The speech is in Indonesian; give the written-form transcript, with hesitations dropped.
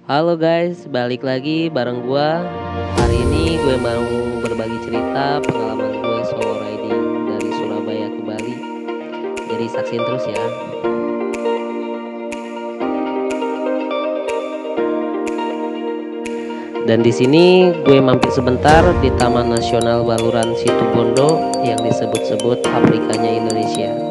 Halo guys, balik lagi bareng gua. Hari ini gue mau berbagi cerita pengalaman gue solo riding dari Surabaya ke Bali. Jadi saksiin terus ya. Dan di sini gue mampir sebentar di Taman Nasional Baluran Situbondo yang disebut-sebut Afrikanya Indonesia.